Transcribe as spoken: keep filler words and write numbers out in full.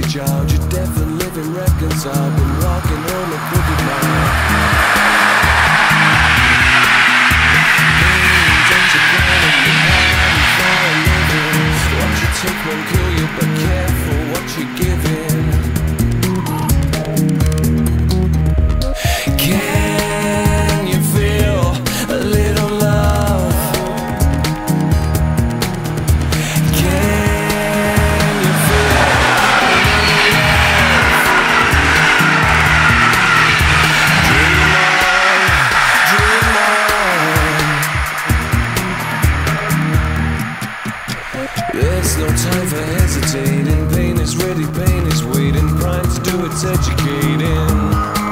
child. You're deaf and living reconciled. Been walking home a crooked mile. Don't you plan on your body for a living? What you take won't kill you, but careful what you're giving. Can you feel a little love? Can you feel a little love? Dream on, dream on. There's no time for hesitating. Pain is ready, pain is waiting. Crime to do its educating.